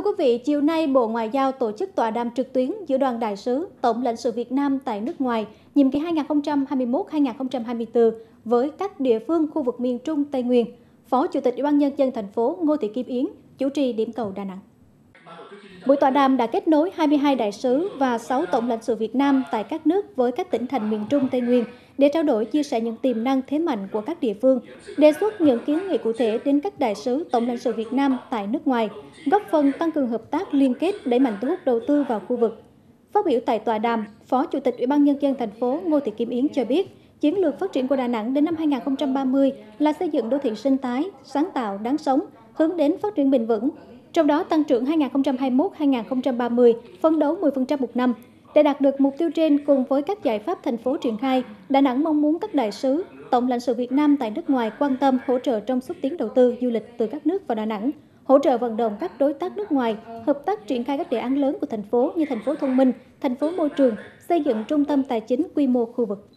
quý vị, chiều nay Bộ Ngoại giao tổ chức tọa đàm trực tuyến giữa đoàn đại sứ, tổng lãnh sự Việt Nam tại nước ngoài nhiệm kỳ 2021-2024 với các địa phương khu vực miền Trung Tây Nguyên. Phó Chủ tịch Ủy ban Nhân dân thành phố Ngô Thị Kim Yến chủ trì điểm cầu Đà Nẵng. Buổi tọa đàm đã kết nối 22 đại sứ và 6 tổng lãnh sự Việt Nam tại các nước với các tỉnh thành miền Trung Tây Nguyên để trao đổi chia sẻ những tiềm năng thế mạnh của các địa phương, đề xuất những kiến nghị cụ thể đến các đại sứ tổng lãnh sự Việt Nam tại nước ngoài, góp phần tăng cường hợp tác liên kết đẩy mạnh thu hút đầu tư vào khu vực. Phát biểu tại tọa đàm, Phó Chủ tịch Ủy ban Nhân dân thành phố Ngô Thị Kim Yến cho biết, chiến lược phát triển của Đà Nẵng đến năm 2030 là xây dựng đô thị sinh thái, sáng tạo, đáng sống, hướng đến phát triển bền vững. Trong đó, tăng trưởng 2021-2030 phấn đấu 10% một năm. Để đạt được mục tiêu trên cùng với các giải pháp thành phố triển khai, Đà Nẵng mong muốn các đại sứ, tổng lãnh sự Việt Nam tại nước ngoài quan tâm hỗ trợ trong xúc tiến đầu tư du lịch từ các nước vào Đà Nẵng, hỗ trợ vận động các đối tác nước ngoài, hợp tác triển khai các đề án lớn của thành phố như thành phố thông minh, thành phố môi trường, xây dựng trung tâm tài chính quy mô khu vực.